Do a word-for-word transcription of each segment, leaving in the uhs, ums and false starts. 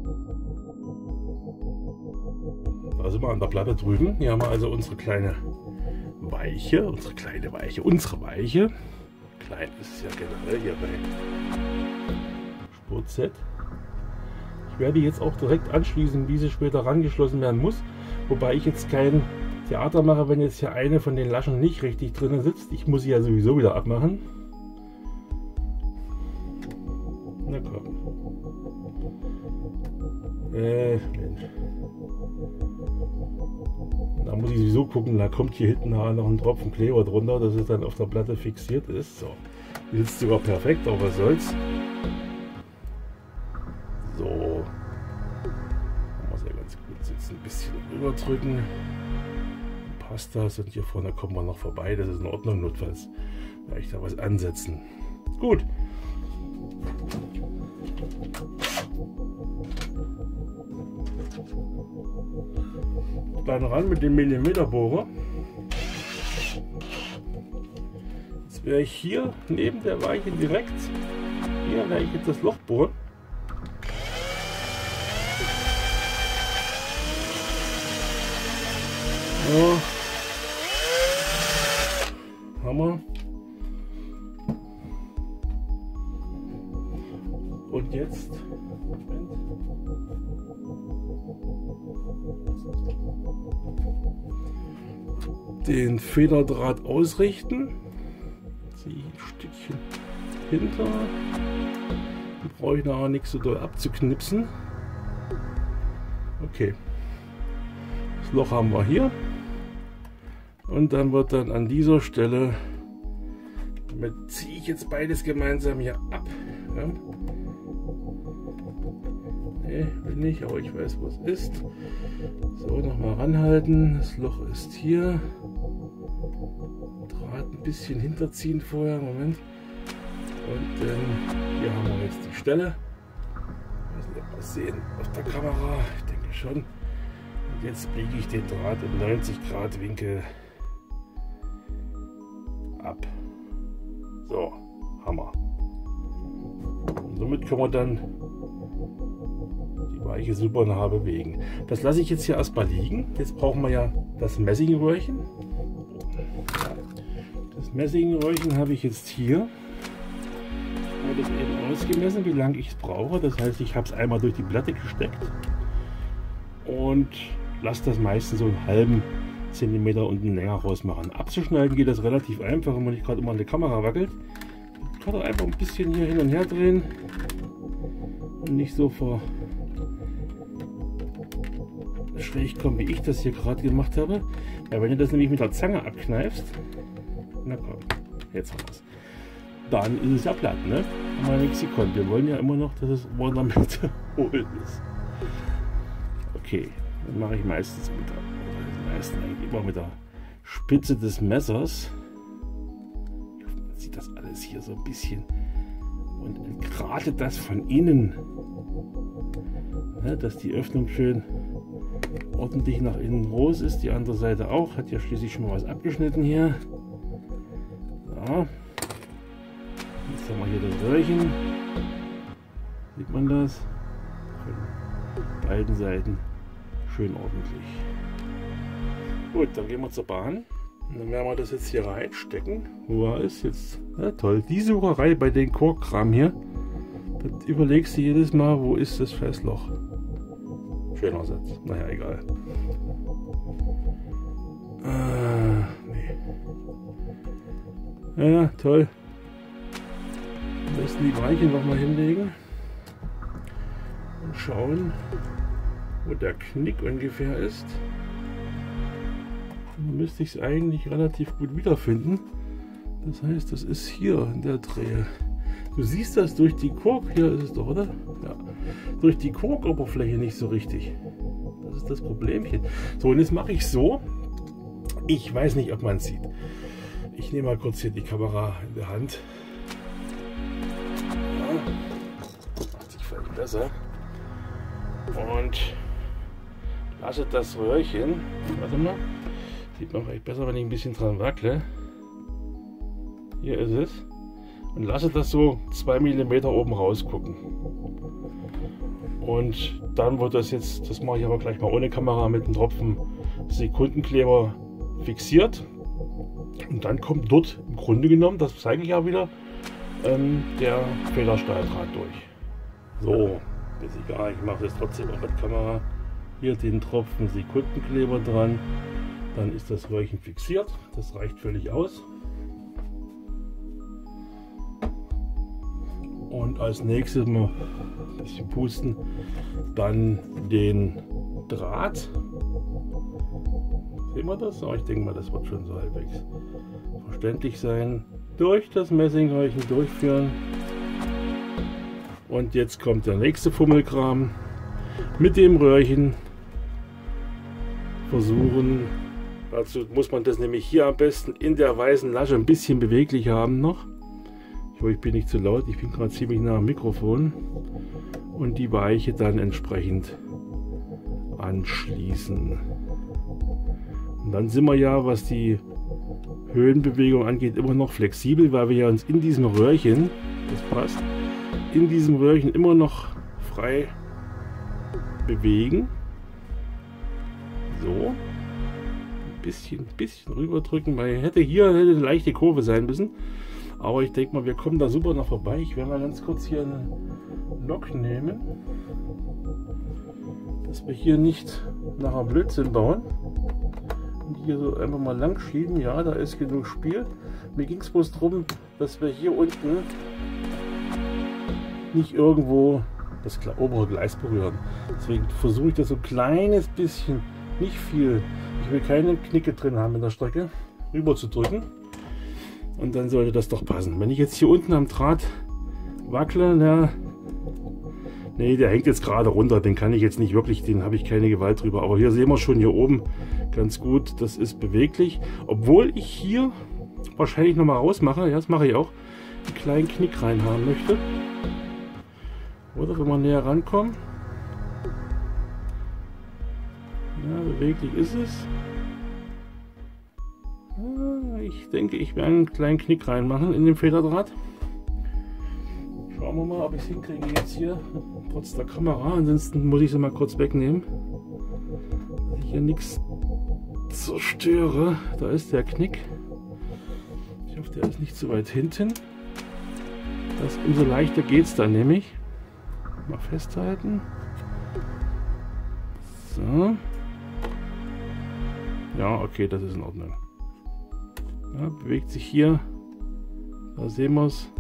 Da sind wir an der Platte drüben. Hier haben wir also unsere kleine Weiche, unsere kleine Weiche, unsere Weiche. Klein ist es ja generell hier bei Spurt Z. Ich werde jetzt auch direkt anschließen, wie sie später rangeschlossen werden muss. Wobei ich jetzt kein Theater mache, wenn jetzt hier eine von den Laschen nicht richtig drinnen sitzt. Ich muss sie ja sowieso wieder abmachen. Na komm. Äh, Mensch. Da muss ich sowieso gucken, da kommt hier hinten noch ein Tropfen Kleber drunter, dass es dann auf der Platte fixiert ist. So. Die sitzt sogar perfekt, aber was soll's. So. Da muss er ganz gut sitzen. Ein bisschen rüberdrücken. Passt das. Und hier vorne kommen wir noch vorbei. Das ist in Ordnung, notfalls werde ich da was ansetzen. Gut. Dann ran mit dem Millimeterbohrer. Jetzt wäre ich hier neben der Weiche direkt. Hier werde ich jetzt das Loch bohren. So. Hammer. Und jetzt den Federdraht ausrichten. Ziehe ich ein Stückchen hinter. Die brauche ich nachher nicht so doll abzuknipsen. Okay. Das Loch haben wir hier. Und dann wird dann an dieser Stelle, damit ziehe ich jetzt beides gemeinsam hier ab. Ja. Nee, will nicht, aber ich weiß, wo es ist. So, nochmal ranhalten. Das Loch ist hier. Draht ein bisschen hinterziehen vorher. Moment. Und dann hier haben wir jetzt die Stelle. Ich weiß nicht, ob wir es sehen auf der Kamera. Ich denke schon. Und jetzt biege ich den Draht im neunzig Grad Winkel ab. So, Hammer. Und somit können wir dann die Weiche super nah bewegen. Das lasse ich jetzt hier erstmal liegen. Jetzt brauchen wir ja das Messingröhrchen. Das Messingröhrchen habe ich jetzt hier. Ich habe das eben ausgemessen, wie lange ich es brauche. Das heißt, ich habe es einmal durch die Platte gesteckt und lasse das meistens so einen halben Zentimeter unten länger rausmachen. Abzuschneiden geht das relativ einfach, wenn man nicht gerade immer an der Kamera wackelt. Ich kann einfach ein bisschen hier hin und her drehen und nicht so vor schräg kommen, wie ich das hier gerade gemacht habe. Ja, wenn du das nämlich mit der Zange abkneifst, na komm, jetzt haben wir es. Dann ist es ja platt, ne? Haben wir nichts gekonnt. Wir wollen ja immer noch, dass es in der Mitte hohl ist. Okay, dann mache ich meistens mit der, meistens eigentlich immer mit der Spitze des Messers. Man sieht das alles hier so ein bisschen und entgratet das von innen, ne, dass die Öffnung schön ordentlich nach innen groß ist. Die andere Seite auch, hat ja schließlich schon mal was abgeschnitten hier. So. Jetzt haben wir hier das Röhrchen. Sieht man das? Von beiden Seiten schön ordentlich. Gut, dann gehen wir zur Bahn. Und dann werden wir das jetzt hier reinstecken. Wo er ist jetzt? Ja, toll. Die Sucherei bei den Korkkram hier. Das überlegst du jedes Mal, wo ist das Festloch. Schöner Satz. Naja, egal. Ah, nee. Ja, toll. Am besten die Weiche nochmal hinlegen. Und schauen, wo der Knick ungefähr ist. Dann müsste ich es eigentlich relativ gut wiederfinden. Das heißt, das ist hier in der Drehe. Du siehst das durch die Kork, hier ist es doch, oder? Ja. Durch die Korkoberfläche nicht so richtig. Das ist das Problemchen. So, und jetzt mache ich so. Ich weiß nicht, ob man es sieht. Ich nehme mal kurz hier die Kamera in der Hand. Ja, macht sich vielleicht besser. Und lasse das Röhrchen. Warte mal. Sieht man vielleicht besser, wenn ich ein bisschen dran wackle. Hier ist es. Und lasse das so zwei Millimeter oben rausgucken. Und dann wird das jetzt, das mache ich aber gleich mal ohne Kamera, mit einem Tropfen Sekundenkleber fixiert. Und dann kommt dort im Grunde genommen, das zeige ich ja wieder, ähm, der Federstahldraht durch. So, ist egal, ich mache das trotzdem auch mit Kamera. Hier den Tropfen Sekundenkleber dran. Dann ist das Röhrchen fixiert. Das reicht völlig aus. Und als nächstes mal ein bisschen pusten. Dann den Draht. Sehen wir das? Oh, ich denke mal, das wird schon so halbwegs verständlich sein. Durch das Messingröhrchen durchführen. Und jetzt kommt der nächste Fummelkram. Mit dem Röhrchen versuchen. Dazu muss man das nämlich hier am besten in der weißen Lasche ein bisschen beweglich haben noch. Ich hoffe, ich bin nicht zu laut. Ich bin gerade ziemlich nah am Mikrofon. Und die Weiche dann entsprechend anschließen. Und dann sind wir ja, was die Höhenbewegung angeht, immer noch flexibel, weil wir ja uns in diesem Röhrchen, das passt, in diesem Röhrchen immer noch frei bewegen. So. Ein bisschen, bisschen rüberdrücken, weil hätte hier hätte eine leichte Kurve sein müssen. Aber ich denke mal, wir kommen da super noch vorbei. Ich werde mal ganz kurz hier einen Lock nehmen, dass wir hier nicht nachher Blödsinn bauen. Und hier so einfach mal lang schieben. Ja, da ist genug Spiel. Mir ging es bloß darum, dass wir hier unten nicht irgendwo das obere Gleis berühren. Deswegen versuche ich das so ein kleines bisschen, nicht viel. Ich will keine Knicke drin haben in der Strecke, rüber zu drücken. Und dann sollte das doch passen. Wenn ich jetzt hier unten am Draht wackle, na, nee, der hängt jetzt gerade runter. Den kann ich jetzt nicht wirklich, den habe ich keine Gewalt drüber. Aber hier sehen wir schon hier oben ganz gut, das ist beweglich. Obwohl ich hier wahrscheinlich noch mal rausmache, ja, das mache ich auch, einen kleinen Knick rein haben möchte. Oder wenn wir näher rankommen. Ja, beweglich ist es. Ich denke, ich werde einen kleinen Knick reinmachen in den Federdraht. Schauen wir mal, ob ich es hinkriege jetzt hier, trotz der Kamera. Ansonsten muss ich sie mal kurz wegnehmen, dass ich hier nichts zerstöre. Da ist der Knick. Ich hoffe, der ist nicht zu weit hinten. Das, umso leichter geht es dann nämlich. Mal festhalten. So. Ja, okay, das ist in Ordnung. Ja, bewegt sich hier, da sehen wir es,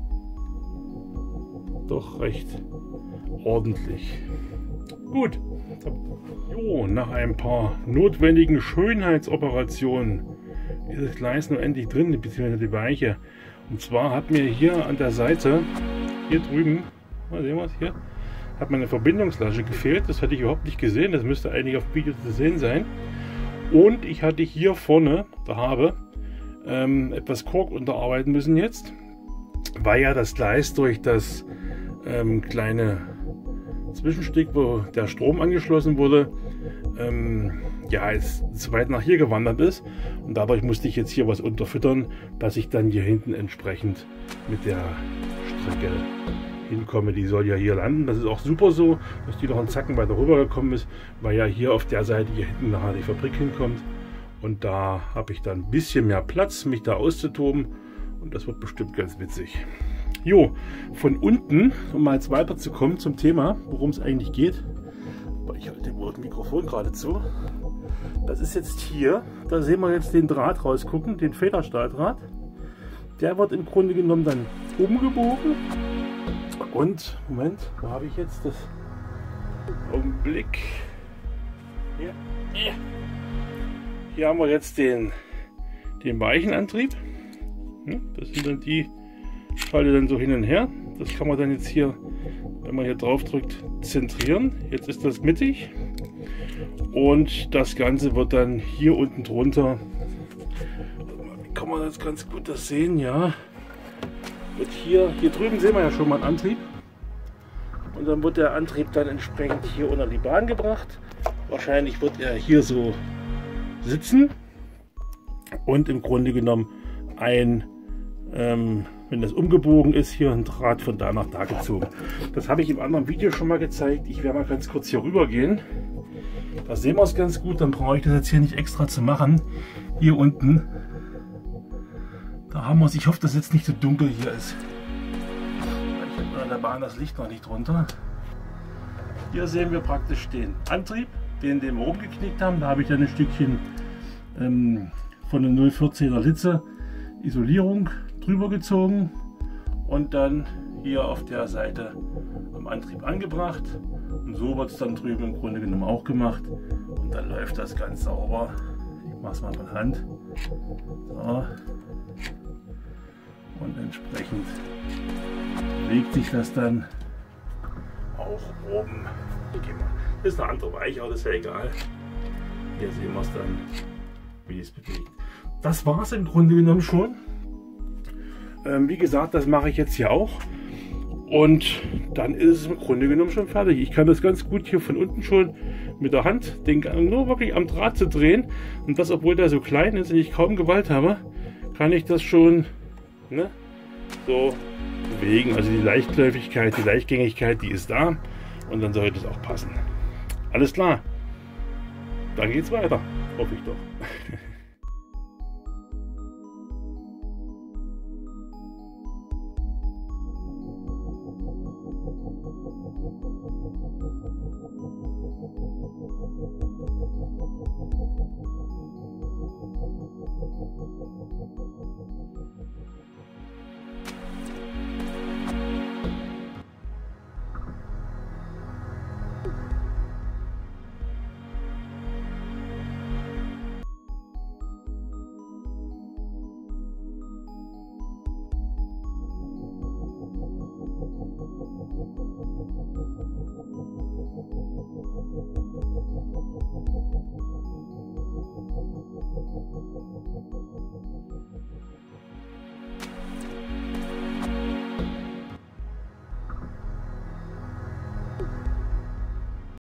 doch recht ordentlich. Gut, jo, nach ein paar notwendigen Schönheitsoperationen ist das Gleis nur endlich drin, beziehungsweise die Weiche. Und zwar hat mir hier an der Seite, hier drüben, mal sehen wir es hier, hat meine Verbindungslasche gefehlt. Das hatte ich überhaupt nicht gesehen, das müsste eigentlich auf dem Video zu sehen sein. Und ich hatte hier vorne, da habe ähm, etwas Kork unterarbeiten müssen jetzt, weil ja das Gleis durch das ähm, kleine Zwischenstück, wo der Strom angeschlossen wurde, ähm, ja, jetzt zu weit nach hier gewandert ist. Und dadurch musste ich jetzt hier was unterfüttern, dass ich dann hier hinten entsprechend mit der Strecke hinkomme. Die soll ja hier landen. Das ist auch super so, dass die noch einen Zacken weiter rüber gekommen ist, weil ja hier auf der Seite hier hinten nachher die Fabrik hinkommt. Und da habe ich dann ein bisschen mehr Platz, mich da auszutoben. Und das wird bestimmt ganz witzig. Jo, von unten, um mal jetzt weiterzukommen zum Thema, worum es eigentlich geht. Ich halte dem Mikrofon gerade zu. Das ist jetzt hier, da sehen wir jetzt den Draht rausgucken, den Federstahldraht. Der wird im Grunde genommen dann umgebogen. Und, Moment, wo habe ich jetzt das? Augenblick. Hier, hier. Hier haben wir jetzt den, den Weichenantrieb. Das sind dann die, schalte dann so hin und her. Das kann man dann jetzt hier, wenn man hier drauf drückt, zentrieren. Jetzt ist das mittig. Und das Ganze wird dann hier unten drunter, kann man das ganz gut das sehen, ja. Wird hier, hier drüben sehen wir ja schon mal einen Antrieb. Und dann wird der Antrieb dann entsprechend hier unter die Bahn gebracht. Wahrscheinlich wird er hier so sitzen und im Grunde genommen ein, ähm, wenn das umgebogen ist, hier ein Draht von da nach da gezogen. Das habe ich im anderen Video schon mal gezeigt. Ich werde mal ganz kurz hier rüber gehen. Da sehen wir es ganz gut. Dann brauche ich das jetzt hier nicht extra zu machen. Hier unten. Da haben wir es. Ich hoffe, dass jetzt nicht so dunkel hier ist. Ich habe an der Bahn das Licht noch nicht runter. Hier sehen wir praktisch den Antrieb, den, den wir rumgeknickt haben. Da habe ich dann ein Stückchen ähm, von der null vierzehner Litze Isolierung drüber gezogen und dann hier auf der Seite am Antrieb angebracht. Und so wird es dann drüben im Grunde genommen auch gemacht. Und dann läuft das ganz sauber. Ich mache es mal von Hand. So. Und entsprechend bewegt sich das dann auch oben. Das ist eine andere Weiche, aber das ist ja egal. Hier sehen wir es dann, wie es bewegt. Das war es im Grunde genommen schon. Ähm, wie gesagt, das mache ich jetzt hier auch. Und dann ist es im Grunde genommen schon fertig. Ich kann das ganz gut hier von unten schon mit der Hand, den Gang nur wirklich am Draht zu drehen. Und das, obwohl der so klein ist und ich kaum Gewalt habe, kann ich das schon, ne, so bewegen. Also die Leichtläufigkeit, die Leichtgängigkeit, die ist da. Und dann sollte es auch passen. Alles klar. Dann geht's weiter. Hoffe ich doch.